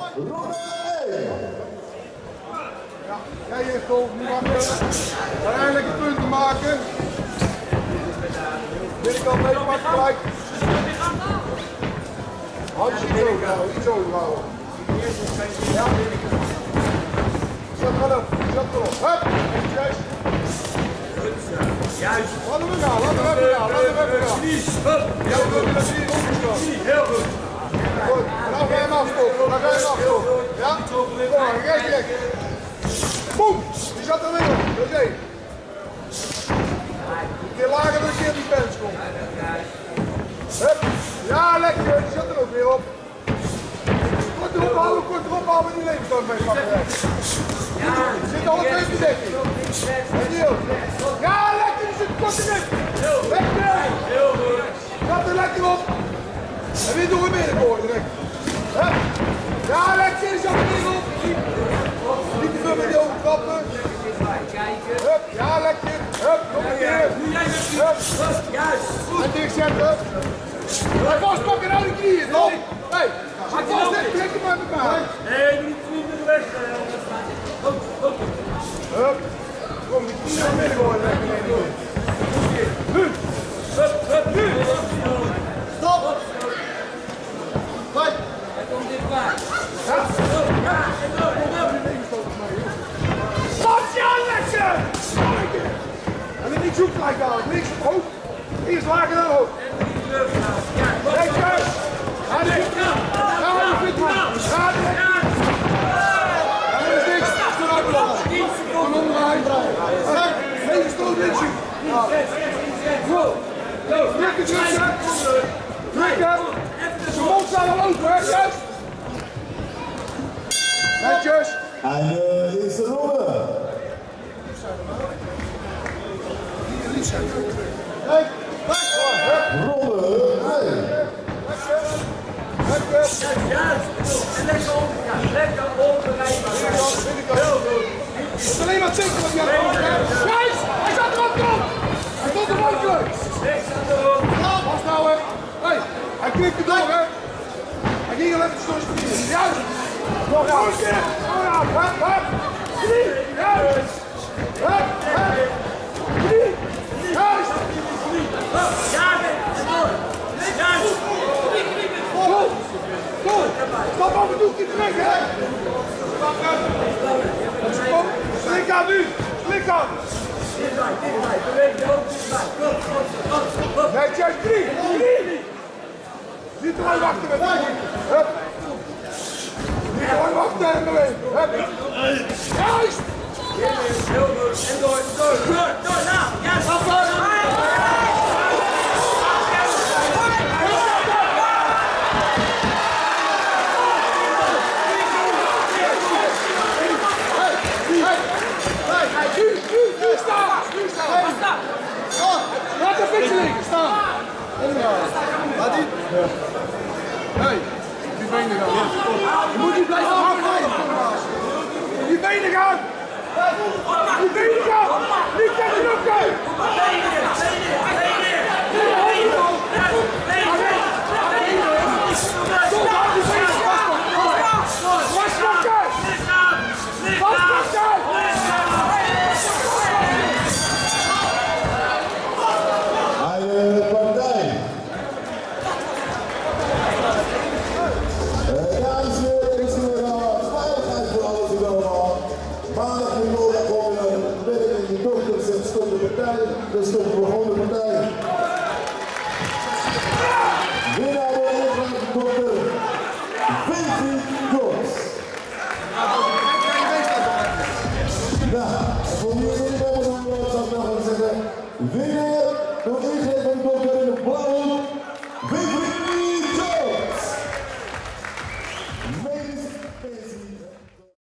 Ja, jij heeft toch niet wachten. Uiteindelijk een punt te maken. Binnenkant mee pak gelijk. Houd je iets over houden, iets over houden. Ja. Zet maar op, zet maar op. Hup, juist. Juist. Laat hem gaan, laat hem even gaan, laat hem even gaan. Ja, we willen dat hier opgestaan. Heel goed. Goed, en dan ga je hem afstoppen, dan ga je hem afstoppen. Ja, kom maar, recht. Boem, die zat er weer op, dat is één. Een keer lager dan een keer die pens komt. Hup, ja lekker, die zat er ook weer op. Kort erop houden, met die levensstand mee pakken. Zit alle twee te dekken. Ja, lekker, die zit kort erin. Lekker. Zat er lekker op. En weer door het middenboord direct. Hup. Ja, lekker, die zat er weer op. Niet te veel met die overtrappen. Hup, ja, lekker. Hup, nog een keer. Hup. En dichtzetten. Hij vastpakken naar de knieën, toch? Hé, hij vastzetten, trek hem uit elkaar. Nee, niet meer weg. Hup. Kom, die knieën naar midden gooien. Nu. Hup, nu. Stop. Kijk. Hij komt dichtbij. Ja. Wat ja, lekker! En dan niet zoek gelijk aan, niks hoog. Eerst lager dan hoog. Lekker! Ga er niet aan! Ga er niet aan! Ga er niet aan! En er is niks, doe nou belangrijk. Van onderaan draaien. Deze stoot niet zien. Drukken, drukken! Drukken! Zijn mond staat al open, hè? Juist! Netjes! En de eerste ronde. Kijk! Ronde 1. Juist. En lekker omgegaan. Lekker omgerijden. Heel goed. Het is alleen maar tikken wat hij aan het doen. Juist! Hij zat er ook op! Hij stond er ook leuk! Vasthouden! Hé, hij knikte door, hè? Hij ging al even door zijn knieën. Juist! Nog een keer! Hup, hup! Knie! Juist! Hup, hup! Knie! Juist! Goed! Goed! Stap af en toe niet terug, hè? Kom! Slik aan nu! Slik aan! Netjes, knie! Knie! Niet te lang wachten met die. Hup! Niet te lang wachten en bewegen. Hup! Juist! Heel goed. En door. Nou. Ja, Nu staan! Laat de fiets liggen, staan! Laat die. Hey, die benen gaan. Je moet niet blijven afrijden. Die benen gaan! Die benen gaan! Niet tegen de lucht! Dus toch begon de partij. Winnaar wordt dokter Vincent Gods. Nou, voor wie jullie bij me zou ik nog eens zeggen. Winnaar door ingreep van dokter in de blauwe